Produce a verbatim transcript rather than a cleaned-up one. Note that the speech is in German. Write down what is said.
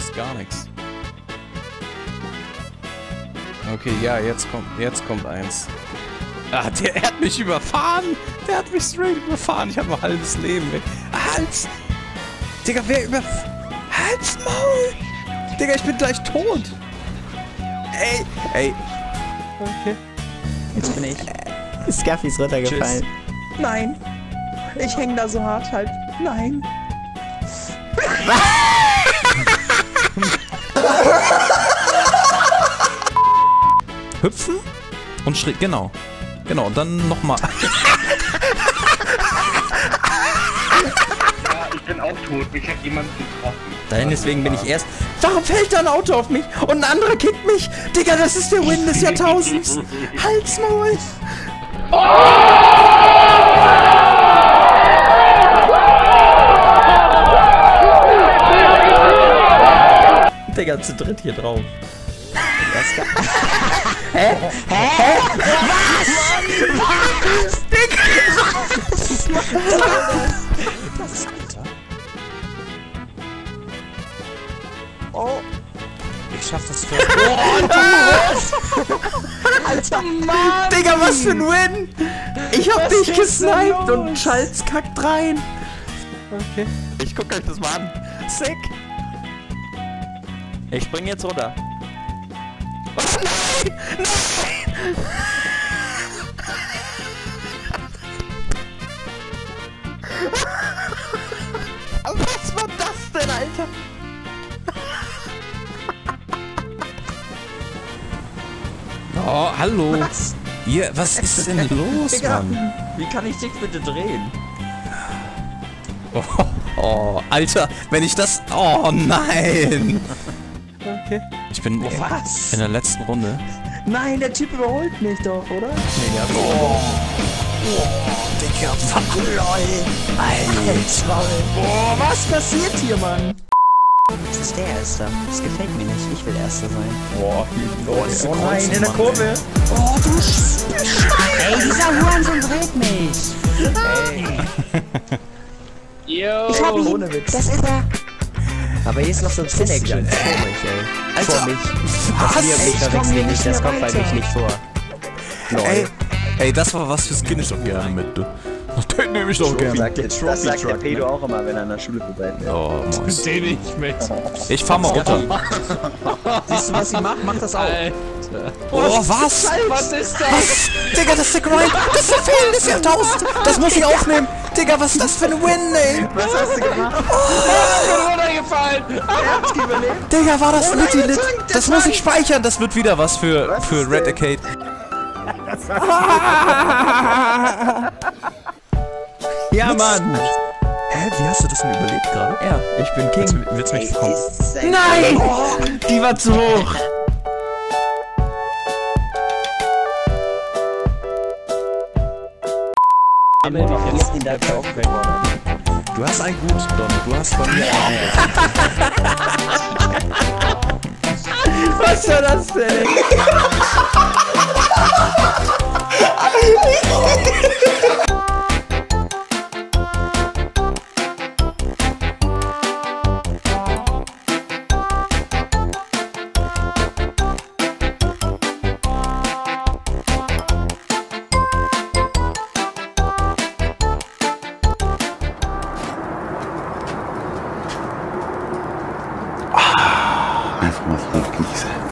nix, gar nichts. Okay, ja, jetzt kommt, jetzt kommt eins. Ah, der, er hat mich überfahren! Der hat mich straight überfahren. Ich habe ein halbes Leben weg. Hals! Digga, wer über... Hals, Maul! Digga, ich bin gleich tot! Ey, ey. Okay. Jetzt bin ich. Scaffy ist runtergefallen. Tschüss. Nein. Ich häng da so hart halt. Nein. Hüpfen und schräg, genau. Genau, und dann nochmal. Ja, ich bin auch tot. Mich hat jemand getroffen. Nein, deswegen bin ich erst. Warum fällt da ein Auto auf mich? Und ein anderer kickt mich? Digga, das ist der Win des Jahrtausends. Halt's Maul. Digga, zu dritt hier drauf. Hä? Hä? Was? Was? Digga! Was? Alter. Oh. Ich schaff das für... Oh, du was? Alter, Mann! Digga, was für ein Win! Ich hab was dich gesniped und Schalz kackt rein. Okay. Ich guck euch das mal an. Sick. Ich spring jetzt runter. Oh, nein! Nein! Was war das denn, Alter? Oh, hallo. Was? Ihr, was ist denn los, Digga. Mann? Wie kann ich dich bitte drehen? Oh, oh, Alter, wenn ich das... Oh, nein! Okay. Ich bin Oh, was? in der letzten Runde. Nein, der Typ überholt mich doch, oder? Nee, der hat Oh, Digga, fuck, lol. Alter. Boah, was passiert hier, Mann? Das ist der Erste. Das gefällt mir nicht. Ich will Erster sein. Boah, Oh, diese oh nein, Kreuze in der machen, Kurve. Oh, du Sch... Ey, dieser Hurensohn dreht mich. Yo! Ich hab ihn. Ohne Witz. Das ist er. Aber hier ist noch so ein Finnegel vor mich, ey. Alter. Vor mich. Das Was? mir mich Ich komm verwechseln hier nicht, nicht das mehr kommt bei weiter. mich nicht vor. Lol. Ey, ey, das war was für Skin ich doch gerne mit. Den nehme ich doch gerne. Sagt jetzt, das sagt der Pedo auch immer, wenn er an der Schule vorbeifährt. Oh, Mann. Den ich mit. Ich fahr mal runter. Siehst du, was ich mach? Mach das auch. Oh, was? Was ist das? Was? Digga, das ist der Grind. Das ist der Fehl des Jahrtausends. Das muss ich aufnehmen. Digga, was ist das für ein Win, ey? Was hast du gemacht? Ich bin runtergefallen. Digga, war das Litty Lit? Tank, der Das muss ich Tank. speichern. Das wird wieder was für, Was für ist Red denn? Arcade. Ja, Mann. Hä, wie hast du das denn überlebt gerade? Ja, ich bin King. Willst du mich bekommen? Nein! Oh, die war zu hoch. Du hast ein Gut, Don. Du hast von mir ein Was war das denn? Einfach mal drauf genießen.